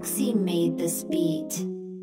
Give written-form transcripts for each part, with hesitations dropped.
Maxi made this beat.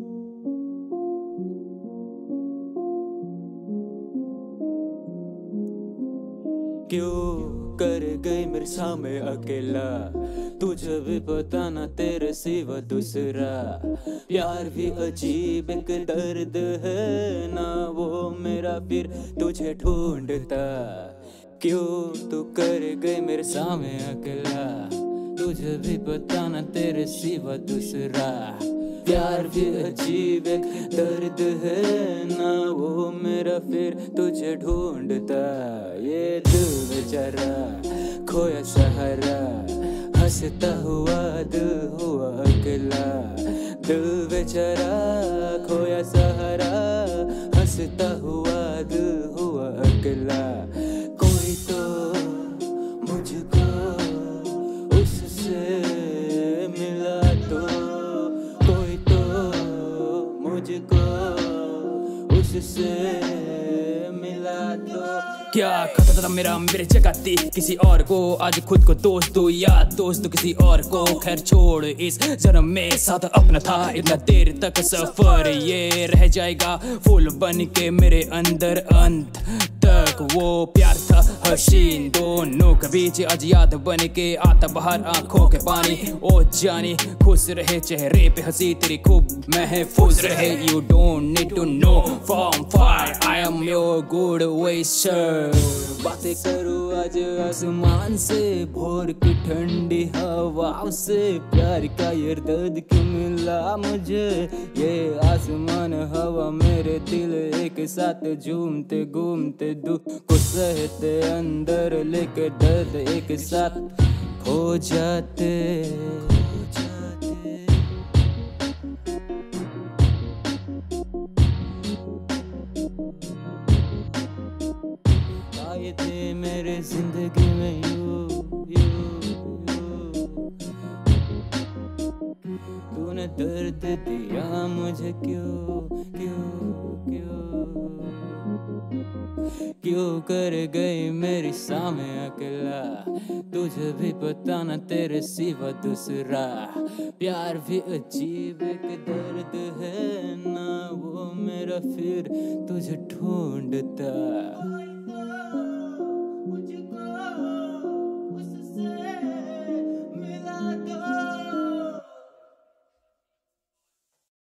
क्यों कर गई मेरे सामने अकेला, तुझे भी पता ना तेरे सिवा दूसरा। प्यार भी अजीब एक दर्द है ना, वो मेरा फिर तुझे ढूंढता। क्यों तू कर गई मेरे सामने अकेला, तुझे भी पता ना तेरे सिवा दूसरा। प्यार भी अजीब एक दर्द है ना, वो मेरा फिर तुझे ढूंढता। ये दिल बेचारा खोया सहारा, हंसता हुआ दिल हुआ अकेला। दिल बेचारा खोया सहारा, हंसता हुआ दिल हुआ अकेला। कोई तो मुझको उससे मिला तो, कोई तो मुझको उससे मिला तो। क्या खतरा था मेरे जगह थी किसी और को, आज खुद को दोस्त दो या दोस्त दो किसी और को। खैर छोड़, इस जन्म में साथ अपना था, इतना देर तक सफर ये रह जाएगा फूल बन के मेरे अंदर अंत तक। वो प्यार था हसीन दोनों के बीच, आज याद बन के आता बाहर आंखों के पानी। ओ जानी खुश रहे चेहरे पे हंसी तेरी खूब महफूज रहे। You don't need to know from far, I am your good wisher। बातें करूँ आज आसमान से, भोर की ठंडी हवा से। प्यार का ये दर्द क्यों मिला मुझे, ये आसमान हवा मेरे दिल एक साथ झूमते घूमते दुख को सहते, अंदर लेके दर्द एक साथ खो जाते। आए थे मेरे जिंदगी में यू, तूने दर्द दिया मुझे क्यों क्यों क्यों क्यों कर गई मेरे सामने अकेला, तुझे भी पता ना तेरे सिवा दूसरा। प्यार भी अजीब एक दर्द है ना, वो मेरा फिर तुझे ढूंढता।